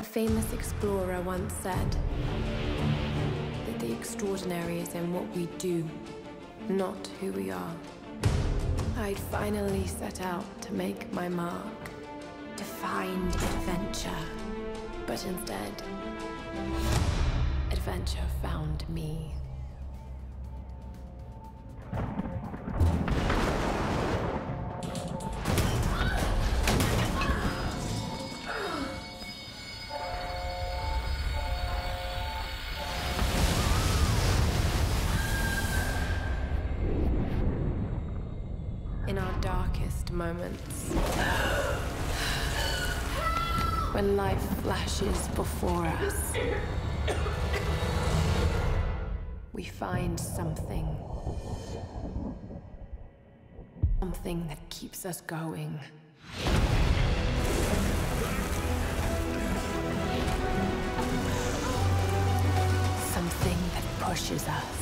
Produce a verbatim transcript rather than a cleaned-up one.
famous explorer once said that the extraordinary is in what we do, not who we are. I'd finally set out to make my mark, to find adventure. But instead, adventure found me. In our darkest moments, when life flashes before us, we find something. Something that keeps us going. Something that pushes us.